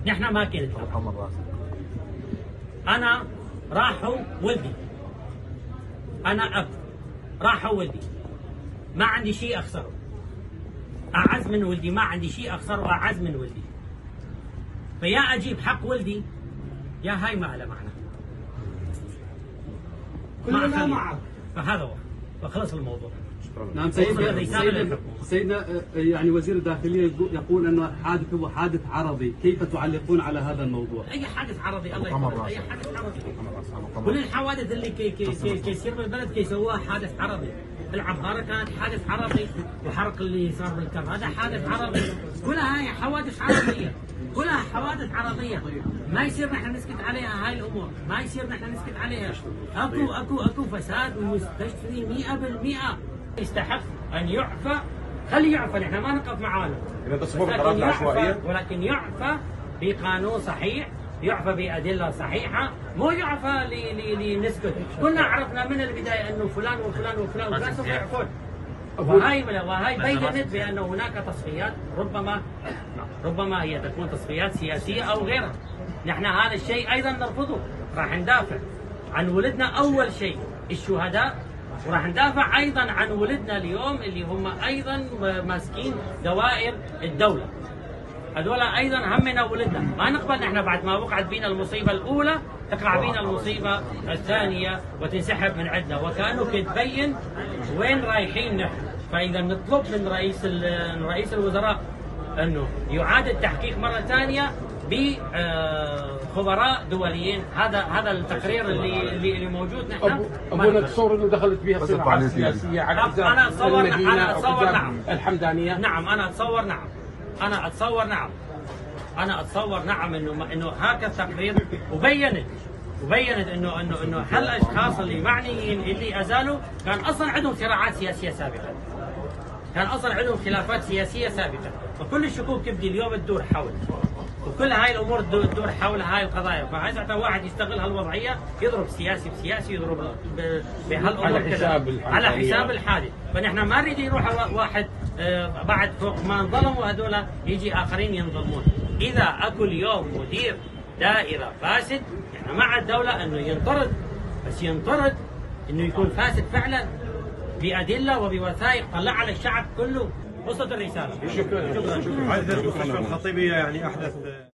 نحن ما كنت. انا راحوا ولدي، انا اب راحوا ولدي، ما عندي شيء اخسره، اعز من ولدي، ما عندي شيء اخسره اعز من ولدي. فيا اجيب حق ولدي يا هاي ما له معنى. كلنا معك. فهذا هو، فخلص الموضوع. نعم سيدنا يعني وزير الداخلية يقول أن الحادث هو حادث عرضي، كيف تعلقون على هذا الموضوع؟ أي حادث عرضي الله يحفظك، أي حادث عرضي. كل الحوادث اللي كي يصير بالبلد كي يسووها حادث عرضي. العبارة كانت حادث عرضي، وحرق اللي صار بالكرم هذا حادث عرضي. كلها هاي حوادث عرضية، كلها حوادث عرضية. ما يصير نحن نسكت عليها هاي الأمور، ما يصير نحن نسكت عليها. أكو فساد ومستشفي 100%. يستحق أن يعفى، خليه يعفى، نحن ما نقف معاه. إذا تصفون قرارات العشوائية، ولكن يعفى بقانون صحيح، يعفى بأدلة صحيحة، مو يعفى لنسكت. كلنا عرفنا من البداية أنه فلان وفلان وفلان وفلان سوف يعفون. وهي بينت بأن هناك تصفيات، ربما هي تكون تصفيات سياسية أو غيرها. نحن هذا الشيء أيضا نرفضه، راح ندافع عن ولدنا أول شيء الشهداء، وراح ندافع ايضا عن ولدنا اليوم اللي هم ايضا ماسكين دوائر الدوله. هذول ايضا همنا ولدنا، ما نقبل نحن بعد ما وقعت بينا المصيبه الاولى تقع بينا المصيبه الثانيه وتنسحب من عندنا، وكانوا تبين وين رايحين نحن. فاذا نطلب من رئيس الوزراء انه يعاد التحقيق مره ثانيه بخبراء دوليين. هذا التقرير اللي موجود. نحن ابونا تصور انه دخلت بها صراعات سياسيه على حساب المدينه نعم. الحمدانيه. نعم انا اتصور نعم انه هكذا تقرير وبينت انه هالاشخاص اللي معنيين اللي ازالوا كان اصلا عندهم صراعات سياسيه سابقه، كان اصلا عندهم خلافات سياسيه سابقه، وكل الشكوك تبدي اليوم تدور حول، وكل هاي الامور تدور حول هاي القضايا. فاذا واحد يستغل هالوضعيه يضرب سياسي بسياسي، يضرب بهالامور على حساب الحادث. فنحن ما نريد يروح واحد بعد فوق ما انظلموا هذول يجي اخرين ينظلمون. اذا اكو اليوم مدير دائره فاسد، نحن مع الدوله انه ينطرد، بس ينطرد انه يكون فاسد فعلا بادله وبوثائق طلع على الشعب كله. وصلت الرساله. شكرا. الخطيبيه يعني احدث